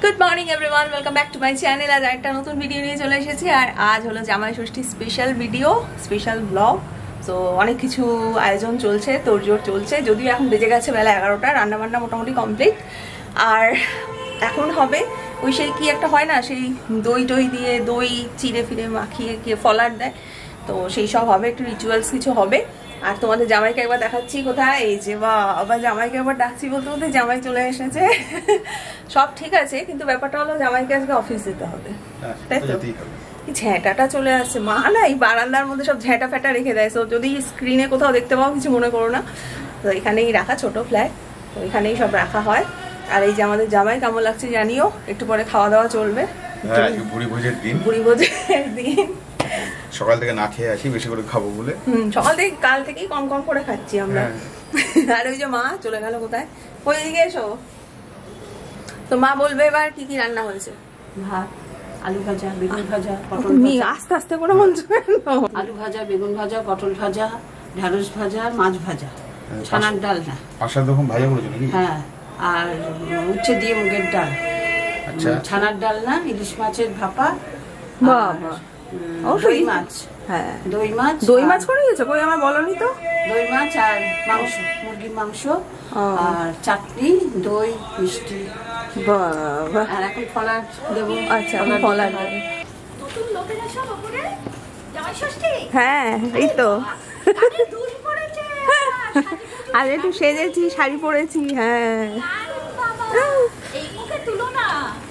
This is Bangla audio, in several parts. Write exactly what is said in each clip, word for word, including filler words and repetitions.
Good morning everyone, welcome back to my channel. আজ একটা নতুন ভিডিও নিয়ে চলে এসেছি। আর আজ হলো Jamai Shashthi special video, special blog. So অনেক কিছু আয়োজন চলছে, তোড়জোড় চলছে। যদিও এখন বেজে গেছে বেলা এগারোটা, রান্নাবান্না মোটামুটি কমপ্লিট। আর এখন হবে ওই সেই কি একটা হয় না, সেই দই টই দিয়ে দই চিড়ে ফিরে মাখিয়ে কে ফলার দেয়, তো সেই সব হবে, একটু রিচুয়ালস কিছু হবে। আর তোমাদের জামাইকে একবার দেখাচ্ছি কোথায়, এই যে বা আবার জামাইকে একবার ডাকছি বলতে বলতে জামাই চলে এসেছে। সব ঠিক আছে, কিন্তু ব্যাপারটা হলো জামাইকে আজকে অফিস যেতে হবে, তাই তো? ঝ্যাঁটাটা চলে আসছে, মা না এই বারান্দার মধ্যে সব ঝ্যাঁটা ফ্যাটা রেখে দেয়। সো যদি স্ক্রিনে কোথাও দেখতে পাও কিছু মনে করো না, তো এখানেই রাখা, ছোট ফ্ল্যাট, তো এখানেই সব রাখা হয়। আর এই যে আমাদের জামাই কেমন লাগছে জানিও, একটু পরে খাওয়া দাওয়া চলবে। বুড়ি ভোজের দিন, বুড়ি ভোজের দিন সকাল থেকে না খেয়ে আসি, বেশি করে খাবো বলে। হুম, সকাল থেকে কাল থেকেই কম কম করে খাচ্ছি আমরা। আর ওই যে মা চলে গেল কোথায়, ওই দিকে এসো। তো মা বলবে এবার কি কি রান্না হয়েছে। ভাত, আলু ভাজা, বেগুন ভাজা, পটল তুমি ভাজা। আস্তে আস্তে করে বলছো কেন? আলু ভাজা, বেগুন ভাজা, পটল ভাজা, ঢেঁড়স ভাজা, মাছ ভাজা, ছানার ডাল না, পাঁচ সাত রকম ভাজা করেছো নাকি? হ্যাঁ, আর উচ্ছে দিয়ে মুগের ডাল, আচ্ছা, ছানার ডাল না, ইলিশ মাছের ভাপা, বাবা দই মাছ। হ্যাঁ, দই মাছ, দই মাছ করে দিয়েছো? কই আমার বলনি তো। দই মাছ আর মাংস, মুরগির মাংস, আর চাটনি, দই, মিষ্টি। বাবা, আর এখন ফলার দেবো। আচ্ছা, আমি ফলার দেবো। নতুন লোকেরা সব ওপরে জামাই ষষ্ঠী। হ্যাঁ, এই তো। আরে দুল পড়েছে, আর একটু সেজেছি, শাড়ি পরেছি। হ্যাঁ, আরে বাবা, এই মুখে তুলো না।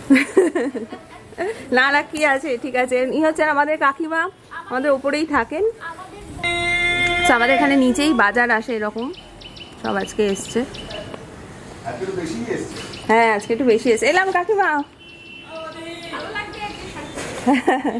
না না, কি আছে, ঠিক আছে। ই হচ্ছে আমাদের কাকিমা, আমাদের উপরেই থাকেন। আমাদের এখানে নিচেই বাজার আসে, এরকম সব আজকে এসছে। হ্যাঁ, আজকে একটু বেশি এসছে। এলাম কাকিমা। ভালো লাগবে আজকে।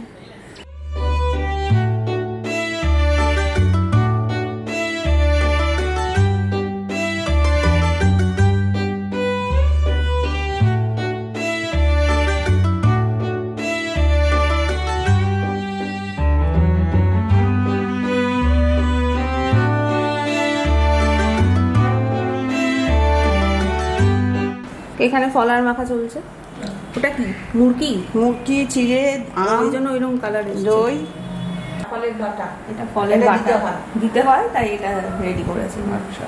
এখানে ফলার মাখা চলছে। ওটা কি মুরগি? মুরগি চিড়ে, ওই জন্য ওইরকম কালার, দই, ফলের বাটা। এটা ফলের বাটা দিতে হয়, তাই এটা রেডি করেছি। আচ্ছা,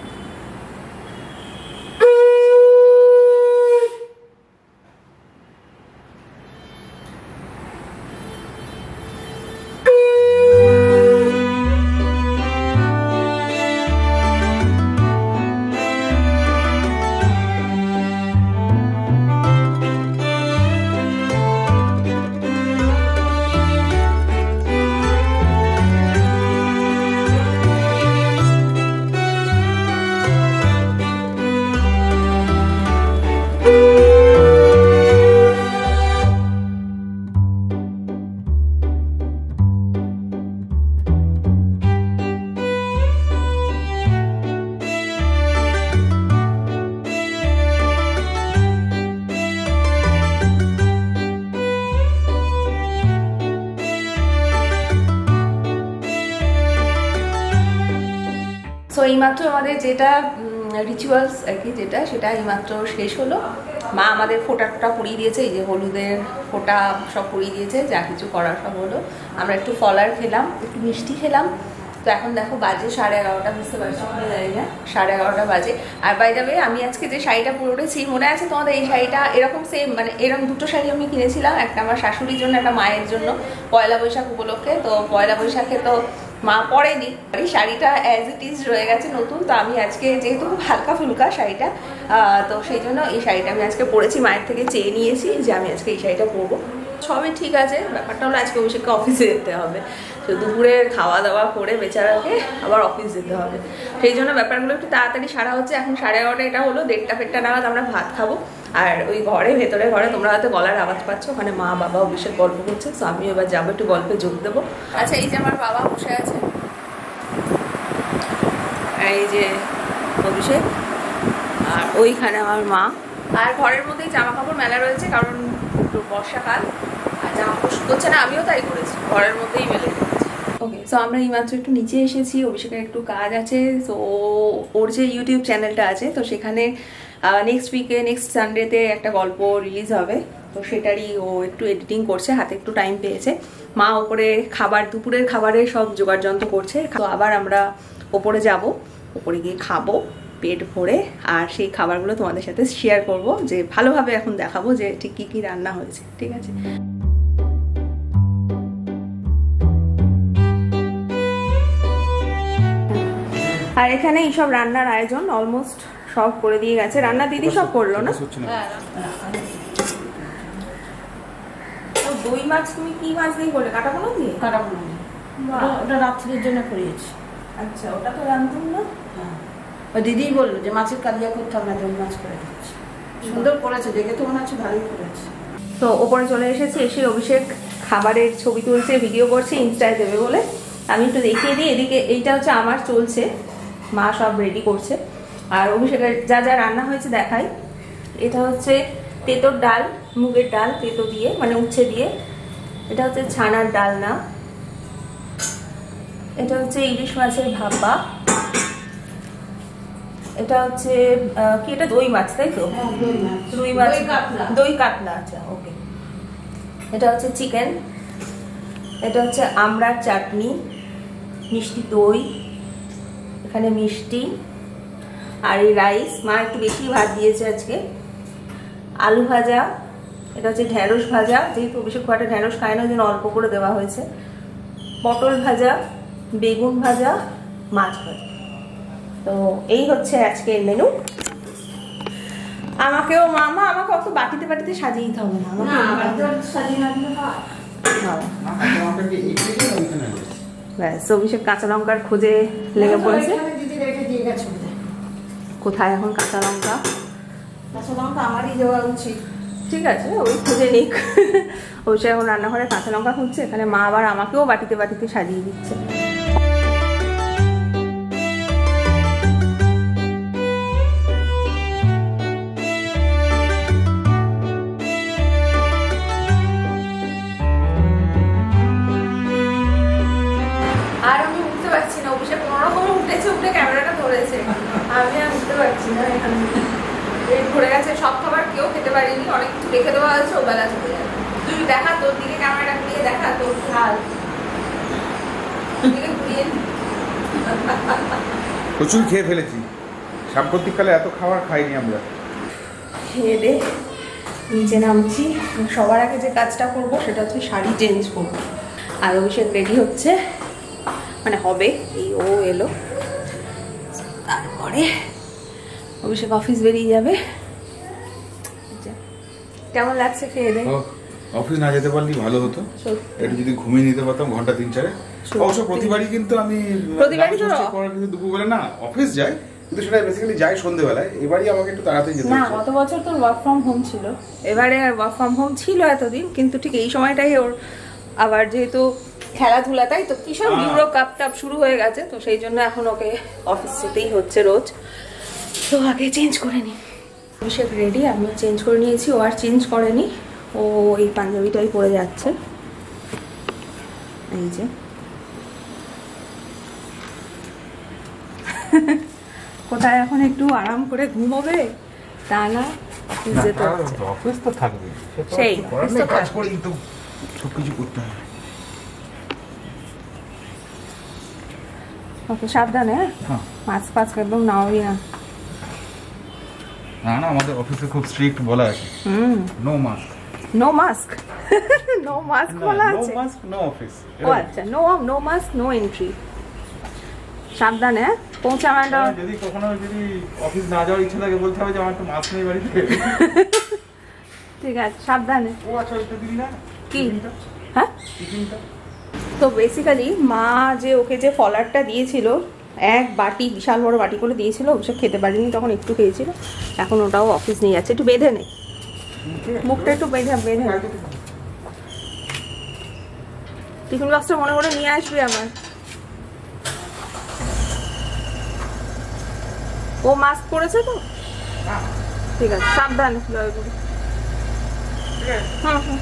সো এইমাত্র আমাদের যেটা রিচুয়ালস আর কি, যেটা সেটা এইমাত্র শেষ হলো। মা আমাদের ফোঁটা টোটা পরিয়ে দিয়েছে, এই যে হলুদের ফোঁটা সব পরিয়ে দিয়েছে, যা কিছু করার সব হলো। আমরা একটু ফলার খেলাম, একটু মিষ্টি খেলাম। তো এখন দেখো বাজে সাড়ে এগারোটা, বুঝতে পারছো কি জানি না, সাড়ে এগারোটা বাজে। আর বাই দ্য ওয়ে, আমি আজকে যে শাড়িটা পরেছি, মনে আছে তোমাদের? এই শাড়িটা এরকম সেম, মানে এরকম দুটো শাড়ি আমি কিনেছিলাম, একটা আমার শাশুড়ির জন্য, একটা মায়ের জন্য, পয়লা বৈশাখ উপলক্ষে। তো পয়লা বৈশাখে তো মা পরেনি, এই শাড়িটা অ্যাজ ইট ইজ রয়ে গেছে নতুন। তো আমি আজকে যেহেতু খুব হালকা ফুলকা শাড়িটা, তো সেই জন্য এই শাড়িটা আমি আজকে পরেছি, মায়ের থেকে চেয়ে নিয়েছি যে আমি আজকে এই শাড়িটা পরবো। সবই ঠিক আছে, ব্যাপারটা হলো আজকে অভিষেককে অফিসে যেতে হবে। তো দুপুরে খাওয়া দাওয়া করে বেচারাকে আবার অফিস যেতে হবে, সেই জন্য ব্যাপারগুলো একটু তাড়াতাড়ি সারা হচ্ছে। এখন সাড়ে এগারোটা এটা হলো, দেড়টা ফেরটা নাগাদ আমরা ভাত খাবো। আর ওই ঘরে, ভেতরে ঘরে তোমরা হয়তো গলার আওয়াজ পাচ্ছ, ওখানে মা বাবা অভিষেক গল্প করছে। তো আমি এবার যাবো, একটু গল্পে যোগ দেবো। আচ্ছা, এই যে আমার বাবা বসে আছে, এই যে অভিষেক, আর ওইখানে আমার মা। আর ঘরের মধ্যেই জামা কাপড় মেলা রয়েছে, কারণ বর্ষাকাল, আর জামা কাপড় শুকোচ্ছে না। আমিও তাই করেছি, ঘরের মধ্যেই মেলে রেখেছি। ওকে, সো আমরা এইমাত্র একটু নিচে এসেছি, অভিষেকের একটু কাজ আছে। সো ওর যে ইউটিউব চ্যানেলটা আছে, তো সেখানে নেক্সট উইকে নেক্সট সানডেতে একটা গল্প রিলিজ হবে, তো সেটারই ও একটু এডিটিং করছে, হাতে একটু টাইম পেয়েছে। মা ওপরে খাবার, দুপুরের খাবারের সব জোগাড় যন্ত্র করছে। তো আবার আমরা ওপরে যাব, ওপরে গিয়ে খাবো পেট ভরে, আর সেই খাবারগুলো তোমাদের সাথে শেয়ার করব, যে ভালোভাবে এখন দেখাবো যে ঠিক কী কী রান্না হয়েছে। ঠিক আছে, আর এখানে এইসব রান্নার আয়োজন অলমোস্ট সব করে দিয়ে গেছে। রান্না দিদি সব করলো না? দই মাছ তুমি কি মাছ দিয়ে করলে? কাটা পোনা দিয়ে? কাটা পোনা দিয়ে। ওটা রাত্রির জন্য করিয়েছি। আচ্ছা, ওটা তো জানতাম না। হ্যাঁ, ওই দিদিই বললো যে মাছের কালিয়া করতে হবে না, দই মাছ করে দিচ্ছি। সুন্দর করেছে, দেখে তো মনে হচ্ছে ভালোই করেছে। তো ওপরে চলে এসেছি, এসে অভিষেক খাবারের ছবি তুলছে, ভিডিও করছে, ইনস্টায় দেবে বলে। আমি একটু দেখিয়ে দিই। এদিকে এইটা হচ্ছে আমার চলছে, মা সব রেডি করছে। আর অভিষেকের যা যা রান্না হয়েছে দেখাই। এটা হচ্ছে তেঁতোর ডাল, মুগের ডাল তেঁতো দিয়ে, মানে উচ্ছে দিয়ে। এটা হচ্ছে ছানার ডালনা। এটা হচ্ছে ইলিশ মাছের ভাপা। এটা হচ্ছে কি, এটা দই মাছ তাই তো? দই মাছ, দই কাতলা। আচ্ছা, ওকে। এটা হচ্ছে চিকেন। এটা হচ্ছে আমড়ার চাটনি, মিষ্টি দই, এখানে মিষ্টি, আর এই রাইস। মা একটু বেশি ভাত দিয়েছে আজকে। আলু ভাজা, এটা হচ্ছে ঢ্যাঁড়স ভাজা, যেহেতু অভিষেক খুব একটা ঢ্যাঁড়স খায় না, ওই জন্য অল্প করে দেওয়া হয়েছে। পটল ভাজা, বেগুন ভাজা, মাছ ভাজা। তো এই হচ্ছে আজকের মেনু। আমাকেও মামা আমাকে অত বাটিতে বাটিতে সাজিয়ে দিতে হবে না, ব্যাস। অভিষেক কাঁচা লঙ্কার খোঁজে লেগে পড়েছে। কোথায় এখন কাঁচা লঙ্কা? কাঁচা লঙ্কা আমারই দেওয়া উচিত। ঠিক আছে, ওই খুঁজে নিক। অবশ্যই এখন রান্নাঘরে কাঁচা লঙ্কা খুঁজছে, এখানে মা আবার আমাকেও বাটিতে বাটিতে সাজিয়ে দিচ্ছে। আর আমি উঠতে পারছি না, অভিষেক কোনোরকম উঠেছে, উঠে ক্যামেরাটা ধরেছে, আমি আর উঠতে পারছি না। এখান পেট ভরে গেছে, সব খাবার কেউ খেতে পারিনি, অনেক কিছু রেখে দেওয়া হয়েছে, ও বেলা চলে যাবে। তুই দেখা, তোর দিকে ক্যামেরাটা ঘুরিয়ে দেখা, তোর হাল দিকে ঘুরিয়ে। প্রচুর খেয়ে ফেলেছি, সাম্প্রতিককালে এত খাবার খাইনি আমরা। খেয়ে দে নিচে নামছি। সবার আগে যে কাজটা করবো সেটা হচ্ছে শাড়ি চেঞ্জ করবো। আর অভিষেক রেডি হচ্ছে, মানে হবে, এই ও এলো, তারপরে অভিষেক অফিস বেরিয়ে যাবে। কেমন লাগছে খেয়ে দে? অফিস না যেতে পারলি ভালো হতো, একটু যদি ঘুমিয়ে নিতে পারতাম ঘন্টা তিন চারে। অবশ্য প্রতিবারই কিন্তু আমি প্রতিবারই তো কিন্তু দুপুরবেলা না অফিস যাই, কিন্তু সেটা বেসিক্যালি যাই সন্ধ্যেবেলায়। এবারই আমাকে একটু তাড়াতাড়ি যেতে না, হচ্ছে। গত বছর তোর ওয়ার্ক ফ্রম হোম ছিল, এবারে ওয়ার্ক ফ্রম হোম ছিল এতদিন, কিন্তু ঠিক এই সময়টাই ওর আবার যেহেতু খেলাধুলা, তাই তো কিসব ইউরো কাপ টাপ শুরু হয়ে গেছে, তো সেই জন্য এখন ওকে অফিস যেতেই হচ্ছে রোজ। তো আগে চেঞ্জ করে নি। অভিষেক রেডি, আমি চেঞ্জ করে নিয়েছি, ও আর চেঞ্জ করেনি, ও এই পাঞ্জাবিটাই পরে যাচ্ছে। এই যে কোথায় এখন একটু আরাম করে ঘুমোবে, তা না অফিস তো থাকবে, সেই কাজ করেই তো সবকিছু করতে হবে। ওকে সাবধানে, হ্যাঁ, মাস্ক ফাস্ক একদম নাওই না। না না, আমাদের অফিসে খুব স্ট্রিক্ট বলা আছে, hmm, no mask. No mask, no mask বলা আছে। No mask no office. ও আচ্ছা, no no mask no entry. সাবধানে পৌঁছা ম্যাডাম। যদি কখনো যদি অফিস না যাওয়ার ইচ্ছা থাকে বলতে হবে যে আমার তো মাস্ক নেই বাড়িতে। ঠিক আছে, সাবধানে। ও আচ্ছা, ওইটা দিবি না কি? হ্যাঁ, টিফিনটা। তো বেসিক্যালি মা যে ওকে যে ফলারটা দিয়েছিল, এক বাটি, বিশাল বড় বাটি করে দিয়েছিল, ওসব খেতে পারিনি, তখন একটু খেয়েছিল, এখন ওটাও অফিস নিয়ে যাচ্ছে। একটু বেঁধে নে মুখটা, একটু বেঁধে বেঁধে নে। টিফিন বক্সটা মনে করে নিয়ে আসবি আমার। ও মাস্ক পরেছে তো? ঠিক আছে, সাবধানে। হুম হুম।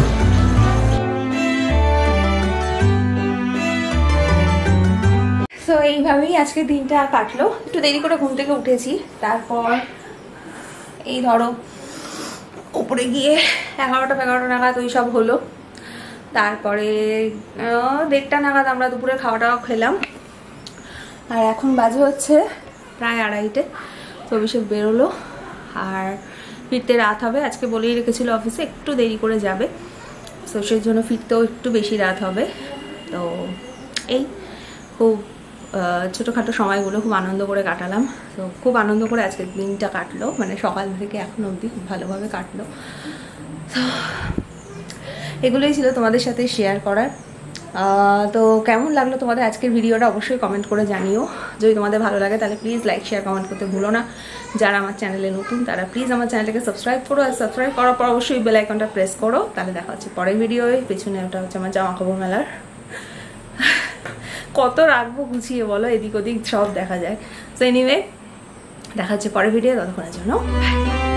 সো সো এইভাবেই আজকে দিনটা কাটলো। একটু দেরি করে ঘুম থেকে উঠেছি, তারপর এই ধরো উপরে গিয়ে এগারোটা এগারোটা নাগাদ ওই সব হলো। তারপরে দেড়টা নাগাদ আমরা দুপুরে খাওয়া টাওয়া খেলাম, আর এখন বাজে হচ্ছে প্রায় আড়াইটে। তো অভিষেক বেরোলো, আর ফিরতে রাত হবে। আজকে বলেই রেখেছিল অফিসে একটু দেরি করে যাবে, তো সেই জন্য ফিরতেও একটু বেশি রাত হবে। তো এই খুব ছোটোখাটো সময়গুলো খুব আনন্দ করে কাটালাম। তো খুব আনন্দ করে আজকের দিনটা কাটলো, মানে সকাল থেকে এখন অবধি খুব ভালোভাবে কাটলো। তো এগুলোই ছিল তোমাদের সাথে শেয়ার করার। তো কেমন লাগলো তোমাদের আজকের ভিডিওটা অবশ্যই কমেন্ট করে জানিও। যদি তোমাদের ভালো লাগে তাহলে প্লিজ লাইক শেয়ার কমেন্ট করতে ভুলো না। যারা আমার চ্যানেলে নতুন তারা প্লিজ আমার চ্যানেলটাকে সাবস্ক্রাইব করো, আর সাবস্ক্রাইব করার পর অবশ্যই বেল আইকনটা প্রেস করো। তাহলে দেখা হচ্ছে পরের ভিডিওয়ে। পেছনে ওটা হচ্ছে আমার জামা কাপড় মেলার। কত রাখবো গুছিয়ে বলো, এদিক ওদিক সব দেখা যায়। সো এনিওয়ে দেখা হচ্ছে পরের ভিডিও, ততক্ষণের জন্য বাই।